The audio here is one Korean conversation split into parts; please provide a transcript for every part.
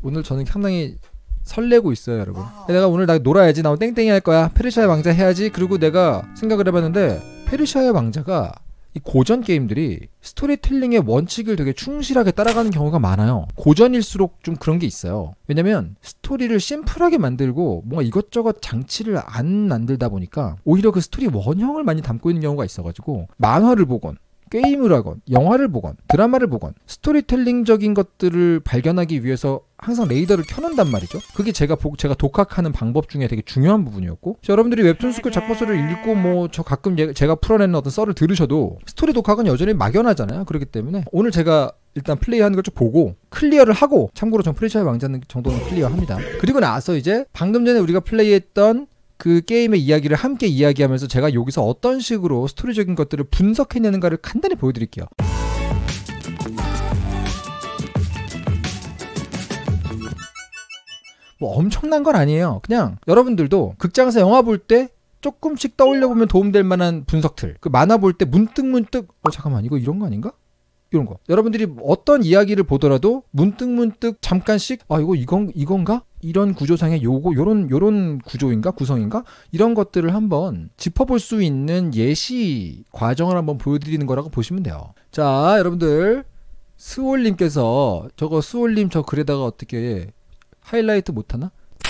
오늘 저는 상당히 설레고 있어요, 여러분. 내가 오늘 나 놀아야지. 나 오늘 땡땡이 할 거야. 페르시아의 왕자 해야지. 그리고 내가 생각을 해봤는데 페르시아의 왕자가 이 고전 게임들이 스토리텔링의 원칙을 되게 충실하게 따라가는 경우가 많아요. 고전일수록 좀 그런 게 있어요. 왜냐면 스토리를 심플하게 만들고 뭔가 이것저것 장치를 안 만들다 보니까 오히려 그 스토리 원형을 많이 담고 있는 경우가 있어가지고 만화를 보건 게임을 하건 영화를 보건 드라마를 보건 스토리텔링적인 것들을 발견하기 위해서 항상 레이더를 켜놓는단 말이죠. 그게 제가 독학하는 방법 중에 되게 중요한 부분이었고, 여러분들이 웹툰스쿨 작가서를 읽고 뭐 저 가끔 제가 풀어내는 어떤 썰을 들으셔도 스토리 독학은 여전히 막연하잖아요. 그렇기 때문에 오늘 제가 일단 플레이하는 걸 좀 보고 클리어를 하고, 참고로 전 페르시아의 왕자 정도는 클리어합니다. 그리고 나서 이제 방금 전에 우리가 플레이했던 그 게임의 이야기를 함께 이야기하면서 제가 여기서 어떤 식으로 스토리적인 것들을 분석해내는가를 간단히 보여드릴게요. 뭐 엄청난 건 아니에요. 그냥 여러분들도 극장에서 영화 볼 때 조금씩 떠올려보면 도움될 만한 분석들, 그 만화 볼 때 문득 잠깐만 이거 이런 거 아닌가? 이런 거. 여러분들이 어떤 이야기를 보더라도 문득 잠깐씩 이건가? 이런 구조상의 요런 구조인가? 구성인가? 이런 것들을 한번 짚어볼 수 있는 예시 과정을 한번 보여드리는 거라고 보시면 돼요. 자, 여러분들, 스올님께서 스올님 저 글에다가 어떻게 하이라이트 못하나?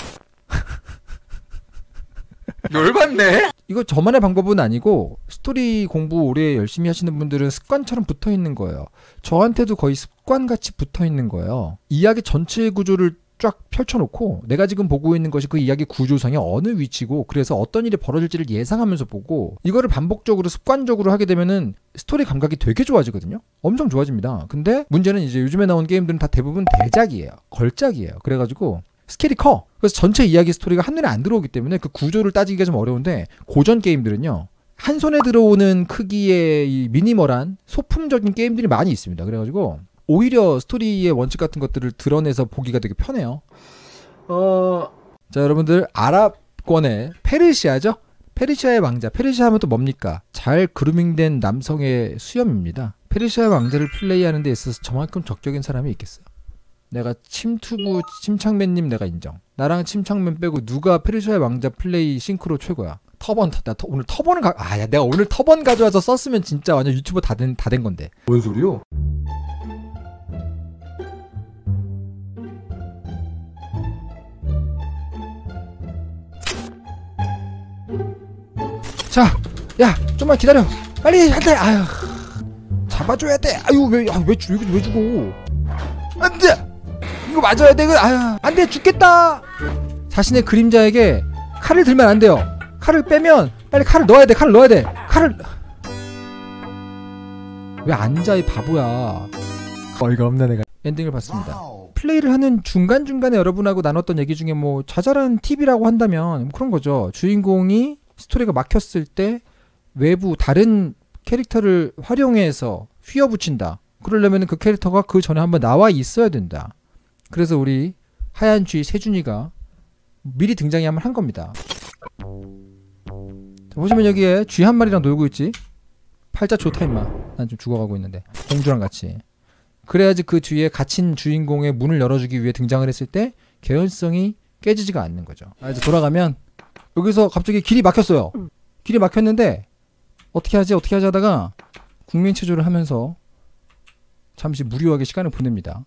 열받네? 이거 저만의 방법은 아니고 스토리 공부 오래 열심히 하시는 분들은 습관처럼 붙어있는 거예요. 저한테도 거의 습관같이 붙어있는 거예요. 이야기 전체 구조를 쫙 펼쳐놓고 내가 지금 보고 있는 것이 그 이야기 구조상의 어느 위치고, 그래서 어떤 일이 벌어질지를 예상하면서 보고, 이거를 반복적으로 습관적으로 하게 되면은 스토리 감각이 되게 좋아지거든요. 엄청 좋아집니다. 근데 문제는 이제 요즘에 나온 게임들은 다 대부분 대작이에요. 걸작이에요. 그래가지고 스케일이 커. 그래서 전체 이야기 스토리가 한눈에 안 들어오기 때문에 그 구조를 따지기가 좀 어려운데, 고전 게임들은요 한 손에 들어오는 크기의 이 미니멀한 소품적인 게임들이 많이 있습니다. 그래가지고 오히려 스토리의 원칙 같은 것들을 드러내서 보기가 되게 편해요. 자, 여러분들, 아랍권의 페르시아죠? 페르시아의 왕자. 페르시아 하면 또 뭡니까? 잘 그루밍된 남성의 수염입니다. 페르시아의 왕자를 플레이하는 데 있어서 저만큼 적적인 사람이 있겠어요? 내가 침착맨님 내가 인정. 나랑 침착맨 빼고 누가 페르시아의 왕자 플레이 싱크로 최고야? 터번. 오늘 터번을 내가 오늘 터번 가져와서 썼으면 진짜 완전 유튜버 다 된 건데. 뭔 소리요? 자, 야, 좀만 기다려. 빨리 한대. 아유, 잡아줘야 돼. 아유, 왜 죽어? 안 돼. 이거 맞아야 돼. 아유, 안 돼. 죽겠다. 자신의 그림자에게 칼을 들면 안 돼요. 칼을 빼면 빨리 칼을 넣어야 돼. 칼을 왜 앉아, 이 바보야. 어이가 없네 내가. 엔딩을 봤습니다. 플레이를 하는 중간중간에 여러분하고 나눴던 얘기 중에 뭐 자잘한 팁이라고 한다면 그런 거죠. 주인공이 스토리가 막혔을 때 외부 다른 캐릭터를 활용해서 휘어붙인다. 그러려면 그 캐릭터가 그 전에 한번 나와 있어야 된다. 그래서 우리 하얀 쥐 세준이가 미리 등장이 한번 한 겁니다. 자, 보시면 여기에 쥐 한 마리랑 놀고 있지. 팔자 좋다 임마. 난 좀 죽어가고 있는데 공주랑 같이. 그래야지 그 뒤에 갇힌 주인공의 문을 열어주기 위해 등장을 했을 때 개연성이 깨지지가 않는 거죠. 이제 돌아가면 여기서 갑자기 길이 막혔어요. 길이 막혔는데 어떻게 하지 하다가 국민체조를 하면서 잠시 무료하게 시간을 보냅니다.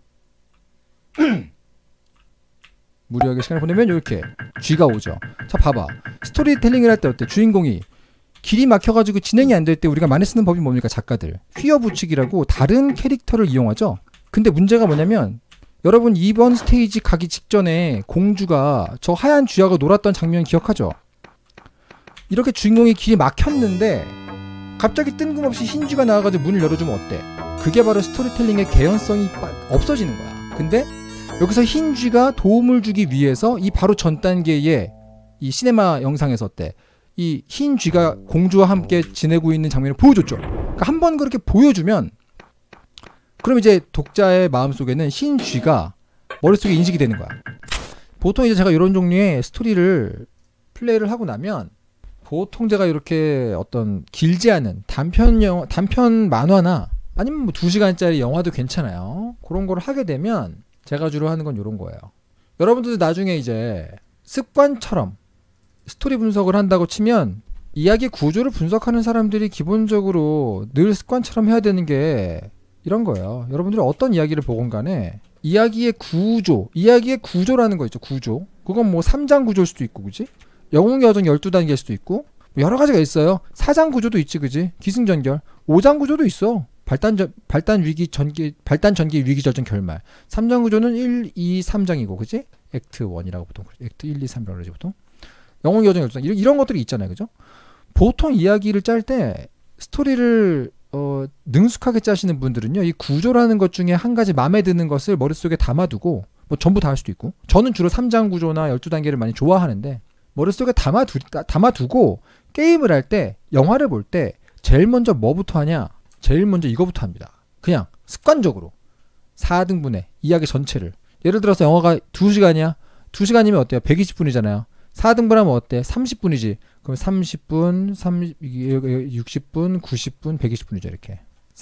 무료하게 시간을 보내면 이렇게 쥐가 오죠. 자, 봐봐. 스토리텔링을 할 때 어때? 주인공이 길이 막혀가지고 진행이 안 될 때 우리가 많이 쓰는 법이 뭡니까? 작가들 휘어붙이기라고 다른 캐릭터를 이용하죠. 근데 문제가 뭐냐면, 여러분 이번 스테이지 가기 직전에 공주가 저 하얀 쥐하고 놀았던 장면 기억하죠? 이렇게 주인공이 길이 막혔는데 갑자기 뜬금없이 흰 쥐가 나와가지고 문을 열어주면 어때? 그게 바로 스토리텔링의 개연성이 없어지는 거야. 근데 여기서 흰 쥐가 도움을 주기 위해서 이 바로 전 단계의 이 시네마 영상에서 어때? 이 흰 쥐가 공주와 함께 지내고 있는 장면을 보여줬죠. 그러니까 한번 그렇게 보여주면 그럼 이제 독자의 마음속에는 흰 쥐가 머릿속에 인식이 되는 거야. 보통 이제 제가 이런 종류의 스토리를 플레이를 하고 나면 보통 제가 이렇게 어떤 길지 않은 단편 만화나 아니면 뭐 2시간짜리 영화도 괜찮아요. 그런 걸 하게 되면 제가 주로 하는 건 이런 거예요. 여러분들도 나중에 이제 습관처럼 스토리 분석을 한다고 치면 이야기 구조를 분석하는 사람들이 기본적으로 늘 습관처럼 해야 되는 게 이런 거예요. 여러분들이 어떤 이야기를 보건 간에 이야기의 구조라는 거 있죠. 구조. 그건 뭐 3장 구조일 수도 있고, 그지? 영웅의 여정 12단계일 수도 있고, 뭐 여러 가지가 있어요. 4장 구조도 있지, 그지? 기승전결. 5장 구조도 있어. 발단 전기 위기 절정 결말. 3장 구조는 1, 2, 3장이고, 그지? 액트 1이라고 보통, 액트 1, 2, 3이라고 그러지 보통. 영웅의 여정 12단 이런 것들이 있잖아요, 그죠? 보통 이야기를 짤 때 스토리를 능숙하게 짜시는 분들은요, 이 구조라는 것 중에 한 가지 마음에 드는 것을 머릿속에 담아두고, 뭐 전부 다 할 수도 있고, 저는 주로 3장 구조나 12단계를 많이 좋아하는데, 머릿속에 담아두고 게임을 할 때, 영화를 볼 때 제일 먼저 뭐부터 하냐? 제일 먼저 이거부터 합니다. 그냥 습관적으로 4등분의 이야기 전체를. 예를 들어서 영화가 2시간이야. 2시간이면 어때요? 120분이잖아요. 4등분하면 어때? 30분이지. 그럼 30분, 60분, 90분, 120분이죠. 이렇게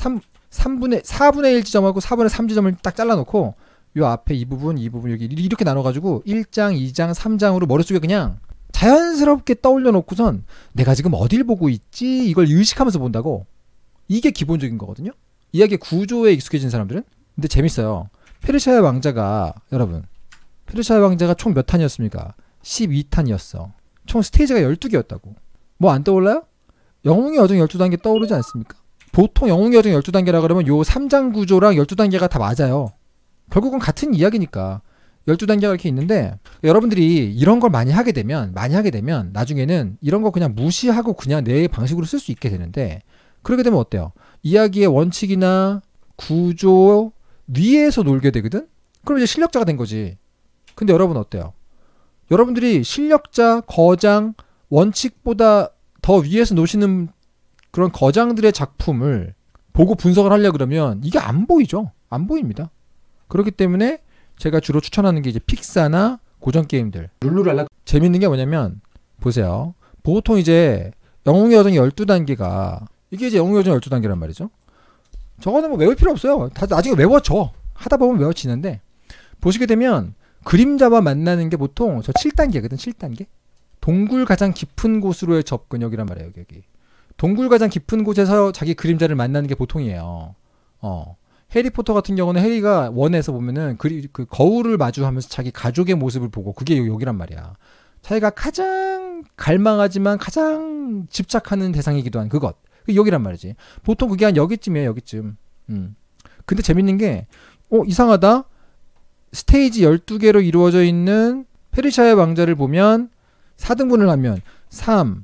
4분의 1 지점하고 4분의 3 지점을 딱 잘라놓고 요 앞에 이 부분 여기 이렇게 나눠가지고 1장, 2장, 3장으로 머릿속에 그냥 자연스럽게 떠올려 놓고선 내가 지금 어딜 보고 있지? 이걸 의식하면서 본다고. 이게 기본적인 거거든요. 이야기 구조에 익숙해진 사람들은. 근데 재밌어요. 페르시아의 왕자가, 여러분, 페르시아의 왕자가 총 몇 탄이었습니까? 12탄이었어. 총 스테이지가 12개였다고. 뭐 안 떠올라요? 영웅의 여정 12단계 떠오르지 않습니까? 보통 영웅의 여정 12단계라 그러면 요 3장 구조랑 12단계가 다 맞아요. 결국은 같은 이야기니까 12단계가 이렇게 있는데, 여러분들이 이런 걸 많이 하게 되면 나중에는 이런 거 그냥 무시하고 그냥 내 방식으로 쓸 수 있게 되는데, 그렇게 되면 어때요? 이야기의 원칙이나 구조 위에서 놀게 되거든? 그럼 이제 실력자가 된 거지. 근데 여러분 어때요? 여러분들이 실력자, 거장, 원칙보다 더 위에서 노시는 그런 거장들의 작품을 보고 분석을 하려고 그러면 이게 안 보이죠. 안 보입니다. 그렇기 때문에 제가 주로 추천하는 게 이제 픽사나 고전 게임들. 룰루랄라. 재밌는 게 뭐냐면, 보세요. 보통 이제 영웅의 여정 12단계가, 이게 이제 영웅의 여정 12단계란 말이죠. 저거는 뭐 외울 필요 없어요. 다 나중에 외워져. 하다 보면 외워지는데, 보시게 되면 그림자와 만나는 게 보통 저 7단계거든. 7단계. 동굴 가장 깊은 곳으로의 접근역이란 말이에요. 여기. 동굴 가장 깊은 곳에서 자기 그림자를 만나는 게 보통이에요. 해리포터 같은 경우는 해리가 원에서 보면은 그 거울을 마주하면서 자기 가족의 모습을 보고, 그게 여기란 말이야. 자기가 가장 갈망하지만 가장 집착하는 대상이기도 한 그것. 그게 여기란 말이지. 보통 그게 한 여기쯤이에요. 여기쯤. 근데 재밌는 게 이상하다. 스테이지 12개로 이루어져 있는 페르시아의 왕자를 보면 4등분을 하면 3,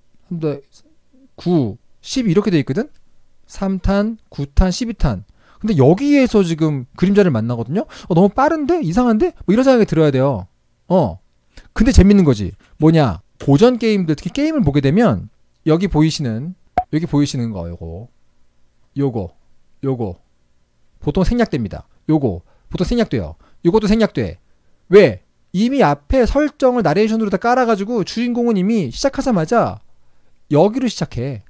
9, 10 이렇게 돼 있거든. 3탄, 9탄, 12탄. 근데 여기에서 지금 그림자를 만나거든요. 너무 빠른데? 이상한데? 뭐 이런 생각이 들어야 돼요. 근데 재밌는 거지. 뭐냐? 고전 게임들, 특히 게임을 보게 되면 여기 보이시는 거, 요거 보통 생략됩니다. 요거 보통 생략돼요. 요것도 생략돼. 왜? 이미 앞에 설정을 나레이션으로 다 깔아가지고 주인공은 이미 시작하자마자 여기로 시작해.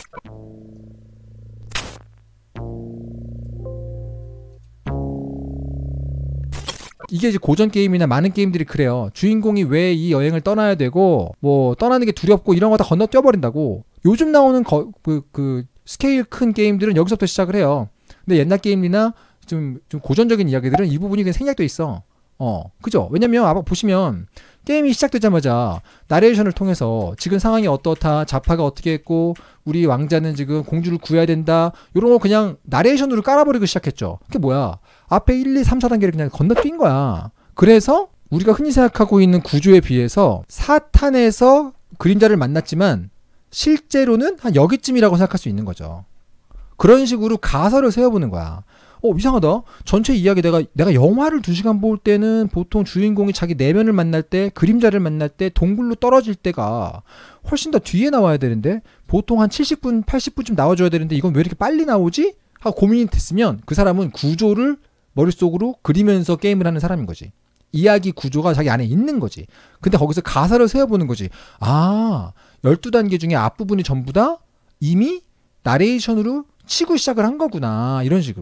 이게 이제 고전 게임이나 많은 게임들이 그래요. 주인공이 왜 이 여행을 떠나야 되고, 뭐 떠나는 게 두렵고 이런 거 다 건너뛰어버린다고. 요즘 나오는 스케일 큰 게임들은 여기서부터 시작을 해요. 근데 옛날 게임이나 좀 고전적인 이야기들은 이 부분이 그냥 생략돼 있어. 그죠? 왜냐면 아마 보시면 게임이 시작되자마자 나레이션을 통해서 지금 상황이 어떻다, 자파가 어떻게 했고, 우리 왕자는 지금 공주를 구해야 된다, 이런 거 그냥 나레이션으로 깔아버리고 시작했죠. 그게 뭐야? 앞에 1, 2, 3, 4단계를 그냥 건너뛴 거야. 그래서 우리가 흔히 생각하고 있는 구조에 비해서 4탄에서 그림자를 만났지만 실제로는 한 여기쯤이라고 생각할 수 있는 거죠. 그런 식으로 가설을 세워보는 거야. 이상하다. 전체 이야기 내가 영화를 2시간 볼 때는 보통 주인공이 자기 내면을 만날 때, 그림자를 만날 때, 동굴로 떨어질 때가 훨씬 더 뒤에 나와야 되는데, 보통 한 70분, 80분쯤 나와줘야 되는데 이건 왜 이렇게 빨리 나오지? 하고 고민이 됐으면 그 사람은 구조를 머릿속으로 그리면서 게임을 하는 사람인 거지. 이야기 구조가 자기 안에 있는 거지. 근데 거기서 가설을 세워보는 거지. 12단계 중에 앞부분이 전부 다 이미 나레이션으로 치고 시작을 한 거구나. 이런 식으로.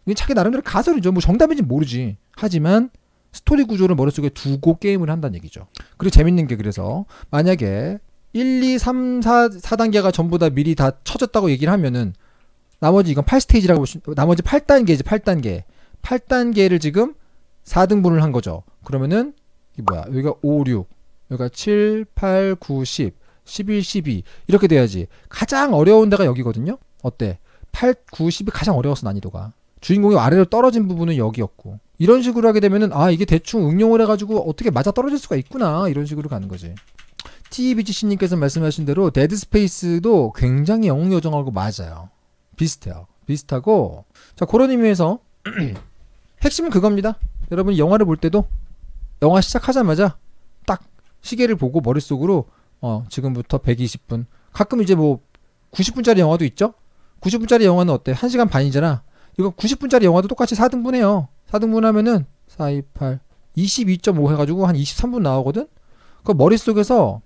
이게 자기 나름대로 가설이죠. 뭐 정답인지 모르지. 하지만 스토리 구조를 머릿속에 두고 게임을 한다는 얘기죠. 그리고 재밌는 게 그래서 만약에 1, 2, 3, 4단계가 전부 다 미리 다 쳐졌다고 얘기를 하면은 나머지 이건 8스테이지라고 나머지 8단계지 8단계. 8단계를 지금 4등분을 한 거죠. 그러면은 이게 뭐야? 여기가 5, 6, 여기가 7, 8, 9, 10, 11, 12 이렇게 돼야지. 가장 어려운 데가 여기거든요. 어때? 8, 9, 10이 가장 어려웠어 난이도가. 주인공이 아래로 떨어진 부분은 여기였고 이런 식으로 하게 되면은 아 이게 대충 응용을 해가지고 어떻게 맞아 떨어질 수가 있구나 이런 식으로 가는 거지. TBGC님께서 말씀하신 대로 데드스페이스도 굉장히 영웅 요정하고 맞아요. 비슷해요. 비슷하고 자 그런 의미에서 핵심은 그겁니다. 여러분 영화를 볼 때도 영화 시작하자마자 딱 시계를 보고 머릿속으로 지금부터 120분 가끔 이제 뭐 90분짜리 영화도 있죠. 90분짜리 영화는 어때? 1시간 반이잖아. 이거 90분짜리 영화도 똑같이 4등분해요. 4등분 하면은 4, 2, 8 22.5 해가지고 한 23분 나오거든. 그 머릿속에서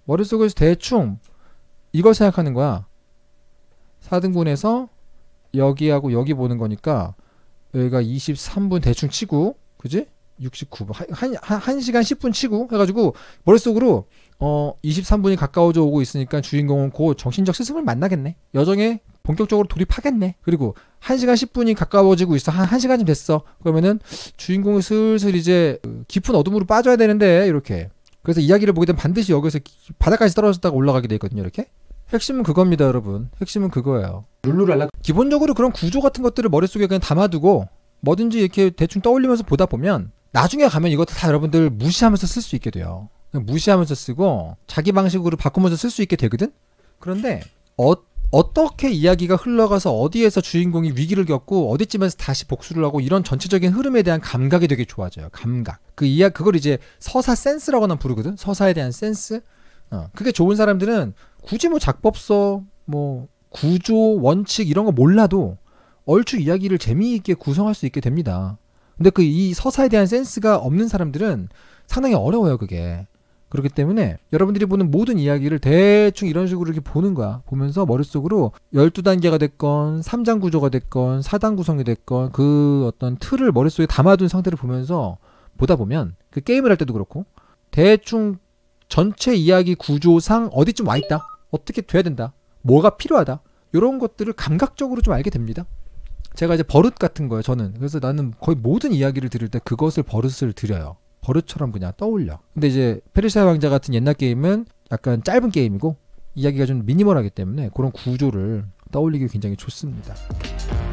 대충 이걸 생각하는 거야. 4등분해서 여기하고 여기 보는 거니까 여기가 23분 대충 치고 그지? 69분 1시간 10분 치고 해가지고 머릿속으로 23분이 가까워져 오고 있으니까 주인공은 곧 정신적 스승을 만나겠네. 여정에 본격적으로 돌입하겠네. 그리고 1시간 10분이 가까워지고 있어. 한 1시간쯤 됐어. 그러면은 주인공이 슬슬 이제 깊은 어둠으로 빠져야 되는데 이렇게. 그래서 이야기를 보게 되면 반드시 여기서 바닥까지 떨어졌다가 올라가게 되거든요. 이렇게. 핵심은 그겁니다, 여러분. 핵심은 그거예요. 룰루랄라. 기본적으로 그런 구조 같은 것들을 머릿속에 그냥 담아두고 뭐든지 이렇게 대충 떠올리면서 보다 보면 나중에 가면 이것도 다 여러분들 무시하면서 쓸 수 있게 돼요. 무시하면서 쓰고 자기 방식으로 바꾸면서 쓸 수 있게 되거든? 그런데 어떻게 이야기가 흘러가서 어디에서 주인공이 위기를 겪고 어디쯤에서 다시 복수를 하고 이런 전체적인 흐름에 대한 감각이 되게 좋아져요. 감각. 그걸 이제 서사 센스라고는 부르거든? 서사에 대한 센스? 그게 좋은 사람들은 굳이 뭐 작법서, 뭐 구조, 원칙 이런 거 몰라도 얼추 이야기를 재미있게 구성할 수 있게 됩니다. 근데 이 서사에 대한 센스가 없는 사람들은 상당히 어려워요, 그게. 그렇기 때문에 여러분들이 보는 모든 이야기를 대충 이런 식으로 이렇게 보는 거야. 보면서 머릿속으로 12단계가 됐건 3장 구조가 됐건 4단 구성이 됐건 그 어떤 틀을 머릿속에 담아둔 상태를 보면서 보다 보면 그 게임을 할 때도 그렇고 대충 전체 이야기 구조상 어디쯤 와있다. 어떻게 돼야 된다. 뭐가 필요하다. 이런 것들을 감각적으로 좀 알게 됩니다. 제가 이제 버릇 같은 거예요. 저는. 그래서 나는 거의 모든 이야기를 들을 때 그것을 버릇을 들여요. 버릇처럼 그냥 떠올려. 근데 이제 페르시아 왕자 같은 옛날 게임은 약간 짧은 게임이고 이야기가 좀 미니멀하기 때문에 그런 구조를 떠올리기 굉장히 좋습니다.